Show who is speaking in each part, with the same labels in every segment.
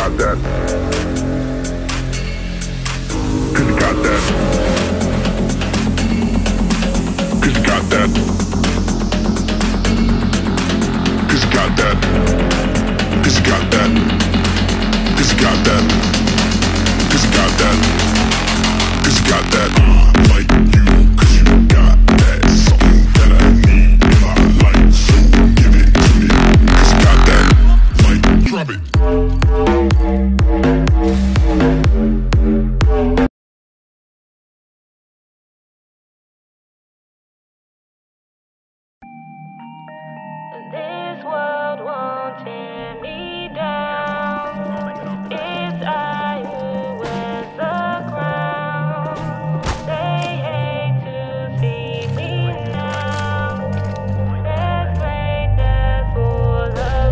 Speaker 1: got that. Cause you got that. Cause you got that. Cause you got that. Cause you got that. Cause you got that. Cause you got that. Cause you got that. Like you, cause you got that. Something that I need in my life. So give it to me. Cause you got that. Like, drop it.
Speaker 2: This world won't tear me down. It's I who wears the crown. They hate to see me now. There's greatness all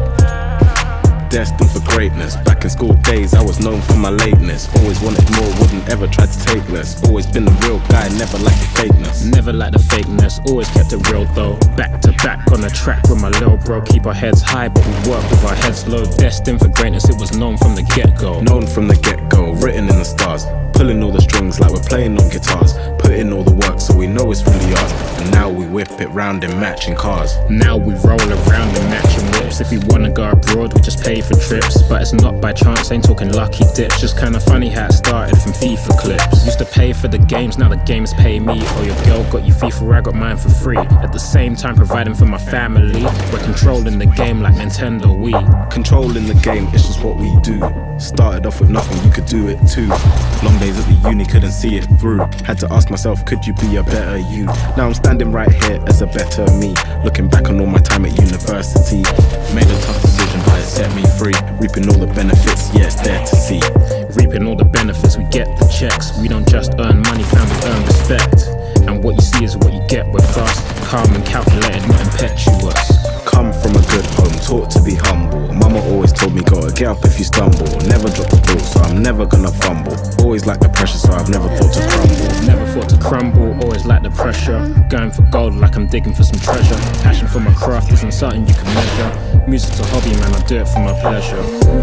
Speaker 2: around.
Speaker 3: Destined for greatness. Back in school days, I was known for my lateness. Always wanted more, wouldn't ever try to take less. Always been the real guy, never liked the fakeness.
Speaker 4: Never liked the fakeness, always kept it real though. Back to back on the track with my little bro. Keep our heads high, but we work with our heads low. Destined for greatness, it was known from the get-go.
Speaker 3: Known from the get-go, written in the stars. Pulling all the strings like we're playing on guitars. Put in all the work so we know it's really ours. And now we whip it round in matching cars.
Speaker 4: Now we roll around in matching whips. If we wanna go abroad, we just pay for trips. But it's not by chance, ain't talking lucky dips. Just kinda funny how it started from FIFA clips. Used to pay for the games, now the games pay me. Or your girl got you FIFA, I got mine for free. At the same time providing for my family. We're controlling the game like Nintendo Wii.
Speaker 3: Controlling the game, it's just what we do. Started off with nothing, you could do it too. Long days at the uni, couldn't see it through. Had to ask myself, could you be a better you? Now I'm standing right here as a better me. Looking back on all my time at university. Made a tough decision, but it set me free. Reaping all the benefits, yeah, it's there to see.
Speaker 4: Reaping all the benefits, we get the checks. We don't just earn money, fam, we earn respect. And what you see is what you get with us. Calm and calculated, not impetuous.
Speaker 3: Come from a good home, taught to be humble. Mama always told me gotta get up if you stumble. Never drop the ball, so I'm never gonna fumble. Always like the pressure, so I've never thought to crumble.
Speaker 4: Never thought to crumble, always like the pressure. Going for gold like I'm digging for some treasure. Passion for my craft isn't something you can measure. Music's a hobby, man, I do it for my pleasure.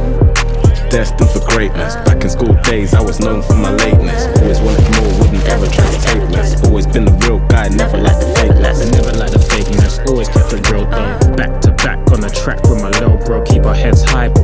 Speaker 3: Destined for greatness. Back in school days, I was known for my lateness. Always wanted more, wouldn't ever try to take less. Always been the real guy, never liked the fakeness.
Speaker 4: Never liked the fakeness, always kept it real though. Back to back on the track with my little bro. Keep our heads high, but